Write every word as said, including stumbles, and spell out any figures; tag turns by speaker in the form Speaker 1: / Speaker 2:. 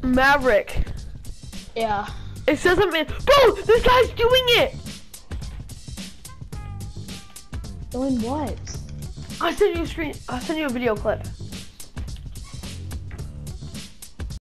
Speaker 1: Maverick.
Speaker 2: Yeah.
Speaker 1: It says I'm in. Bro, this guy's doing it.
Speaker 2: Doing what?
Speaker 1: I'll send you a screen. I'll send you a video clip.